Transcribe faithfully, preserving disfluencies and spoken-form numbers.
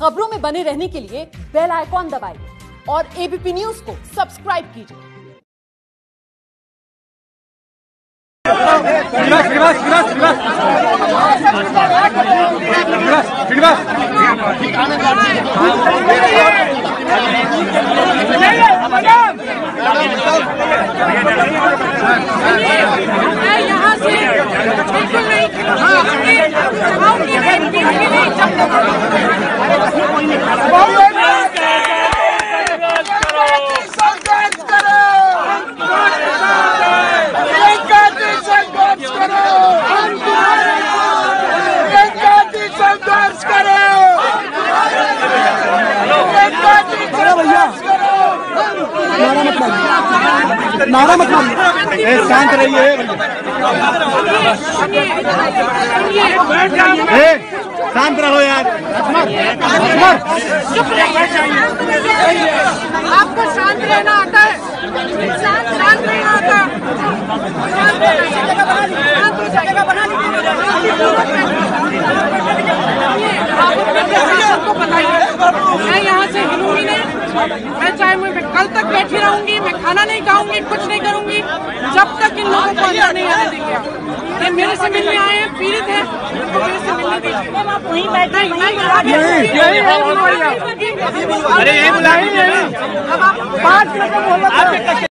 खबरों में बने रहने के लिए बेल आइकॉन दबाइए और एबीपी न्यूज को सब्सक्राइब कीजिए। यहाँ से बिल्कुल नहीं नारा मत मारिए, शांत रहिए, शांत रहो यार। आपको शांत रहना आता है? शांत रहना आता है? आपको बताइए, मैं यहाँ से हिलूंगी नहीं। मैं चाहे मैं कल तक बैठी रहूंगी, मैं खाना नहीं खाऊंगी, कुछ नहीं करूंगी जब तक इन लोगों को अंदर नहीं आने देंगे। ये मेरे से मिलने आए हैं, पीड़ित हैं, उनको मेरे से मिलने दीजिए। अरे ये बुलाइए। अब आप पाँच मिनट में बोलो।